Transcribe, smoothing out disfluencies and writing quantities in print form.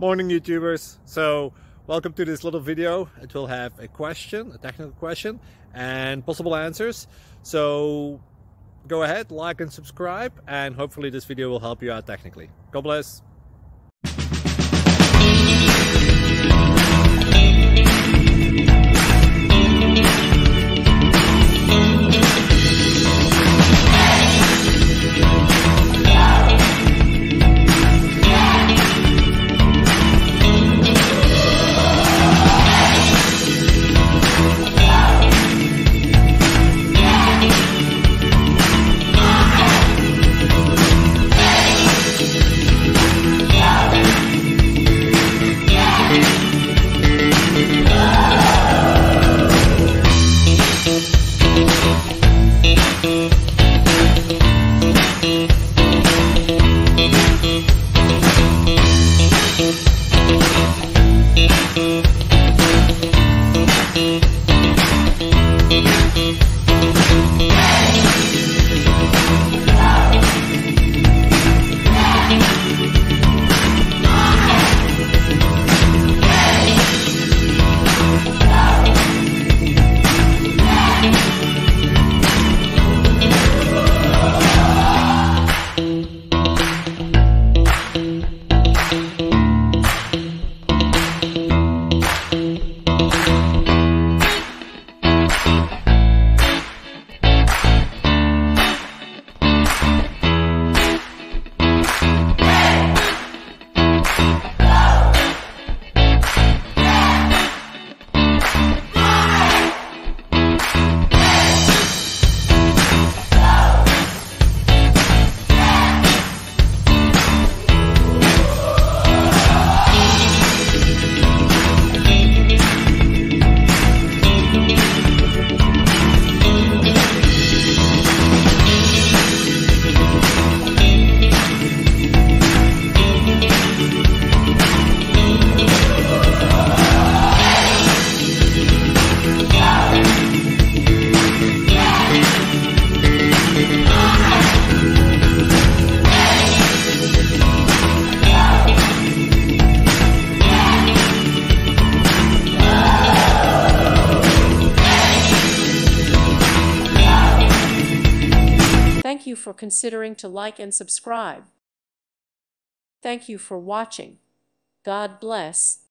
Morning YouTubers. So welcome to this little video. It will have a question, a technical question, and possible answers. So go ahead, like and subscribe, and hopefully this video will help you out technically. God bless. Thank you for considering to like and subscribe. Thank you for watching. God bless.